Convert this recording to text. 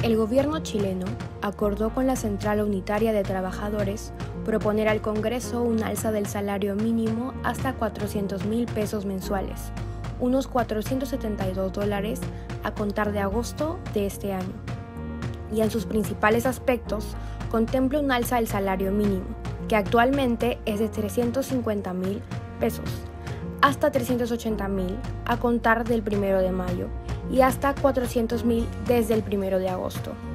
El gobierno chileno acordó con la Central Unitaria de Trabajadores proponer al Congreso un alza del salario mínimo hasta 400.000 pesos mensuales, unos $472 a contar de agosto de este año. Y en sus principales aspectos contempla un alza del salario mínimo, que actualmente es de 350.000 pesos, hasta 380.000 a contar del 1 de mayo y hasta 400.000 desde el 1 de agosto.